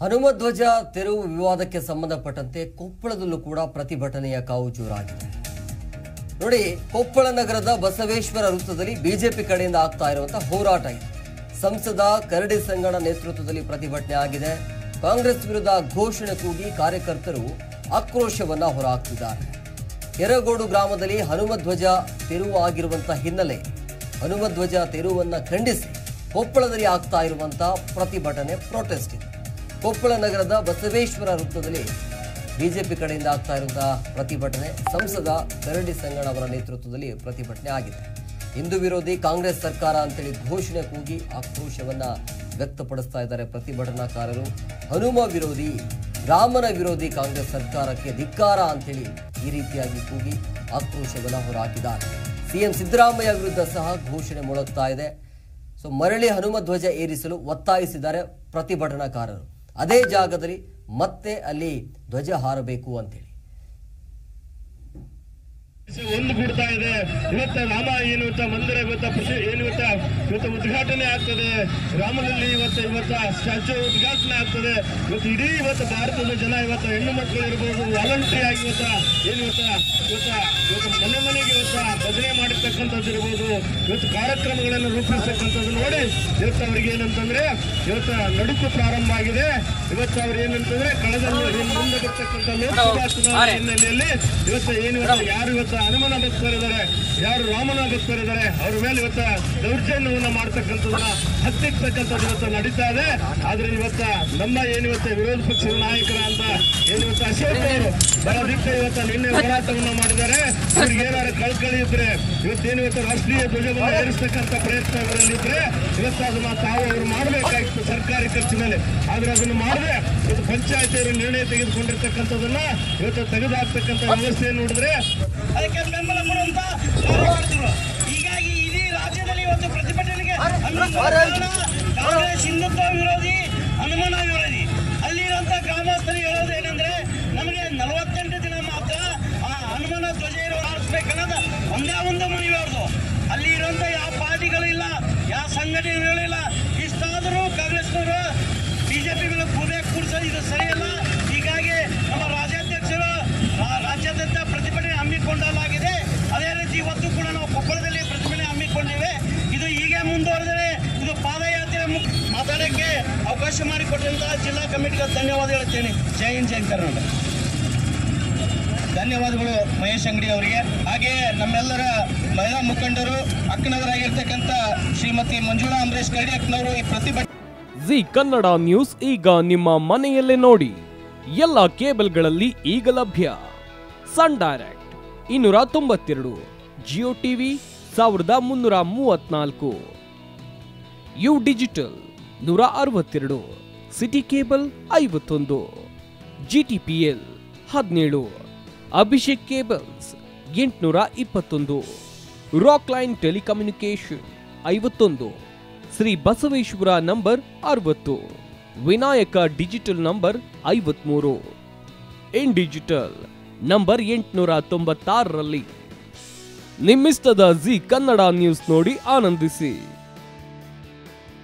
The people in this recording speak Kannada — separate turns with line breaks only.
ಹನುಮಧ್ವಜ ತೆರವು ವಿವಾದಕ್ಕೆ ಸಂಬಂಧಪಟ್ಟಂತೆ ಕೊಪ್ಪಳದಲ್ಲೂ ಕೂಡ ಪ್ರತಿಭಟನೆಯ ಕಾವು ಜೋರಾಗಿದೆ. ನೋಡಿ, ಕೊಪ್ಪಳ ನಗರದ ಬಸವೇಶ್ವರ ವೃತ್ತದಲ್ಲಿ ಬಿಜೆಪಿ ಕಡೆಯಿಂದ ಆಗ್ತಾ ಇರುವಂತಹ ಹೋರಾಟ ಇದೆ. ಸಂಸದ ಕರಡಿ ಸಂಗಣ್ಣ ನೇತೃತ್ವದಲ್ಲಿ ಪ್ರತಿಭಟನೆ ಆಗಿದೆ. ಕಾಂಗ್ರೆಸ್ ವಿರುದ್ಧ ಘೋಷಣೆ ಕೂಗಿ ಕಾರ್ಯಕರ್ತರು ಆಕ್ರೋಶವನ್ನ ಹೊರಹಾಕ್ತಿದ್ದಾರೆ. ಕೆರಗೋಡು ಗ್ರಾಮದಲ್ಲಿ ಹನುಮಧ್ವಜ ತೆರವು ಆಗಿರುವಂತಹ ಹಿನ್ನೆಲೆ ಹನುಮಧ್ವಜ ತೆರವನ್ನ ಖಂಡಿಸಿ ಕೊಪ್ಪಳದಲ್ಲಿ ಆಗ್ತಾ ಇರುವಂತಹ ಪ್ರತಿಭಟನೆ ಪ್ರೊಟೆಸ್ಟ್ ಇದೆ. ಕೊಪ್ಪಳ ನಗರದ ಬಸವೇಶ್ವರ ವೃತ್ತದಲ್ಲಿ ಬಿಜೆಪಿ ಕಡೆಯಿಂದ ಆಗ್ತಾ ಇರುವಂತಹ ಪ್ರತಿಭಟನೆ, ಸಂಸದ ಕರಡಿ ಸಂಗಣ್ಣ ಅವರ ನೇತೃತ್ವದಲ್ಲಿ ಪ್ರತಿಭಟನೆ ಆಗಿದೆ. ಹಿಂದೂ ವಿರೋಧಿ ಕಾಂಗ್ರೆಸ್ ಸರ್ಕಾರ ಅಂತೇಳಿ ಘೋಷಣೆ ಕೂಗಿ ಆಕ್ರೋಶವನ್ನ ವ್ಯಕ್ತಪಡಿಸ್ತಾ ಇದ್ದಾರೆ ಪ್ರತಿಭಟನಾಕಾರರು. ಹನುಮ ವಿರೋಧಿ, ರಾಮನ ವಿರೋಧಿ ಕಾಂಗ್ರೆಸ್ ಸರ್ಕಾರಕ್ಕೆ ಧಿಕ್ಕಾರ ಅಂತೇಳಿ ಈ ರೀತಿಯಾಗಿ ಕೂಗಿ ಆಕ್ರೋಶವನ್ನ ಹೊರಹಾಕಿದ್ದಾರೆ. ಸಿಎಂ ಸಿದ್ದರಾಮಯ್ಯ ವಿರುದ್ಧ ಸಹ ಘೋಷಣೆ ಮೊಳಗ್ತಾ ಇದೆ. ಮರಳಿ ಹನುಮ ಧ್ವಜ ಏರಿಸಲು ಒತ್ತಾಯಿಸಿದ್ದಾರೆ ಪ್ರತಿಭಟನಾಕಾರರು. ಅದೇ ಜಾಗದಲ್ಲಿ ಮತ್ತೆ ಅಲ್ಲಿ ಧ್ವಜ ಹಾರಬೇಕು ಅಂತೇಳಿ
ಒಂದುಗೂಡ್ತಾ ಇದೆ. ಇವತ್ತ ರಾಮ ಏನು ಮಂದಿರ ಇವತ್ತು ಉದ್ಘಾಟನೆ ಆಗ್ತದೆ. ರಾಮನಲ್ಲಿ ಇವತ್ತ ಸ್ಟ್ಯಾಚ್ಯೂ ಉದ್ಘಾಟನೆ ಆಗ್ತದೆ. ಇವತ್ತು ಇಡೀ ಭಾರತದ ಜನ ಹೆಣ್ಣು ಮಕ್ಕಳು ಇರಬಹುದು, ವಾಲಂಟರಿ ಆಗಿ ಮನೆ ಮನೆಗೆ ಭಜನೆ ಮಾಡಿರ್ತಕ್ಕಂಥದ್ದು ಇರಬಹುದು, ಕಾರ್ಯಕ್ರಮಗಳನ್ನು ರೂಪಿಸ್ತಕ್ಕಂಥದ್ದು ನೋಡಿ ಅವರಿಗೆ ಏನಂತಂದ್ರೆ ನಡುಕು ಪ್ರಾರಂಭ ಆಗಿದೆ. ಅವ್ರು ಏನಂತಂದ್ರೆ ಕಳೆದ ಮುಂದೆ ಬರ್ತಕ್ಕಂಥ ಲೋಕಸಭಾ ಚುನಾವಣೆ ಹಿನ್ನೆಲೆಯಲ್ಲಿ ಯಾರು ಹನುಮನ ಭಕ್ತರಿದ್ದಾರೆ, ಯಾರು ರಾಮನ ಭಕ್ತರಿದ್ದಾರೆ, ಅವ್ರ ಮೇಲೆ ದೌರ್ಜನ್ಯವನ್ನ ಮಾಡ್ತಕ್ಕಂಥದ್ದನ್ನ ಹತ್ತಿರ್ತಕ್ಕಂಥದ್ದು ನಡೀತಾ ಇದೆ. ಆದ್ರೆ ನಮ್ಮ ವಿರೋಧ ಪಕ್ಷದ ನಾಯಕರ ಅಂತ ಅಶೋಕ್ ಅವರು ಬಹಳ ದಿಕ್ಕ ನಿನ್ನೆ ಹೋರಾಟವನ್ನ ಮಾಡಿದ್ದಾರೆ. ಇವ್ರಿಗೆ ಏನಾದ್ರು ಕಳ್ಕಳಿ ಇದ್ರೆ ರಾಷ್ಟ್ರೀಯ ಧ್ವಜವನ್ನ ಏರಿಸ್ತಕ್ಕಂಥ ಪ್ರಯತ್ನಗಳಲ್ಲಿದ್ರೆ ಅದನ್ನ ತಾವು ಅವರು ಮಾಡಬೇಕಾಗಿತ್ತು ಸರ್ಕಾರಿ ಖರ್ಚಿನಲ್ಲಿ. ಆದ್ರೆ ಅದನ್ನು ಮಾಡದೆ ಪಂಚಾಯತಿಯವರು ನಿರ್ಣಯ ತೆಗೆದುಕೊಂಡಿರ್ತಕ್ಕಂಥದನ್ನ ತೆಗೆದುಹಾಕ್ತಕ್ಕಂಥ ವ್ಯವಸ್ಥೆ ನೋಡಿದ್ರೆ
ಅದಕ್ಕೆ ಬೆಂಬಲ ಕೊಡುವಂತ ಕಾರ್ಯಕರ್ತರು. ಹೀಗಾಗಿ ಇಡೀ ರಾಜ್ಯದಲ್ಲಿ ಇವತ್ತು ಪ್ರತಿಭಟನೆಗೆ ಕಾಂಗ್ರೆಸ್ ಹಿಂದುತ್ವ ವಿರೋಧಿ, ಹನುಮನ ವಿರೋಧಿ. ಅಲ್ಲಿರುವಂತಹ ಗ್ರಾಮಸ್ಥರಿಗೆ ಹೇಳೋದು ಏನಂದ್ರೆ, ನಮಗೆ 48 ದಿನ ಮಾತ್ರ ಆ ಹನುಮನ ಧ್ವಜ ಹಾರಿಸ್ಬೇಕನ್ನೋದು ಒಂದೇ ಒಂದು ಮನವಿ ಅವ್ರದ್ದು. ಅಲ್ಲಿ ಇರುವಂತ ಯಾವ ಪಾರ್ಟಿಗಳಿಲ್ಲ, ಯಾವ ಸಂಘಟನೆಗಳಿಲ್ಲ. ಇಷ್ಟಾದರೂ ಕಾಂಗ್ರೆಸ್ನವರು ಬಿಜೆಪಿ ಮೇಲೆ ಕೂಡಿಸೋದು ಇದು ಸರಿಯಲ್ಲ. ಹೀಗಾಗಿ ನಮ್ಮ ರಾಜ್ಯಾಧ್ಯಕ್ಷರು ರಾಜ್ಯಾದ್ಯಂತ ಪ್ರತಿಭಟನೆ ಹಮ್ಮಿಕೊಳ್ಳಲಾಗಿದೆ. ಅದೇ ರೀತಿ ಇವತ್ತು ಕೂಡ ನಾವು ಕೊಪ್ಪಳದಲ್ಲಿ ಪ್ರತಿಭಟನೆ ಹಮ್ಮಿಕೊಂಡಿವೆ. ಇದು ಹೀಗೆ ಮುಂದುವರೆದರೆ ಇದು ಪಾದಯಾತ್ರೆ ಮಾತಾಡೋಕ್ಕೆ ಅವಕಾಶ ಮಾಡಿಕೊಟ್ಟಂತಹ ಜಿಲ್ಲಾ ಕಮಿಟಿಗೆ ಧನ್ಯವಾದ ಹೇಳ್ತೇನೆ. ಜೈ ಹಿಂದ್, ಜೈ ಕರ್ನಾಟಕ. ಧನ್ಯವಾದಗಳು ಮಹೇಶ್ ಅಂಗಡಿ ಅವರಿಗೆ. ಹಾಗೆ ನಮ್ಮೆಲ್ಲರ ಮಹಿಳಾ ಮುಖಂಡರು ಅಕ್ಕನವರಾಗಿರ್ತಕ್ಕಂಥ ಶ್ರೀಮತಿ ಮಂಜುಳಾ ಅಂಬರೀಶ್ ಕರಡಿ ಅಕ್ಕನವರು ಈ ಪ್ರತಿಭಟನೆ.
ಜಿ ಕನ್ನಡ ನ್ಯೂಸ್ ಈಗ ನಿಮ್ಮ ಮನೆಯಲ್ಲೇ ನೋಡಿ. ಎಲ್ಲ ಕೇಬಲ್ಗಳಲ್ಲಿ ಈಗ ಲಭ್ಯ. Sun direct 292, Jio TV 1334, U digital 162, city cable 51, GTPL 17, Abhishek cables 821, Rockline telecommunication 51, Shri Basaveshwara number 60, Vinayaka digital number 53, in digital number 896ರಲ್ಲಿ. ನಿಮ್ಮಿಸ್ತದ ಜಿ ಕನ್ನಡ ನ್ಯೂಸ್ ನೋಡಿ ಆನಂದಿಸಿ.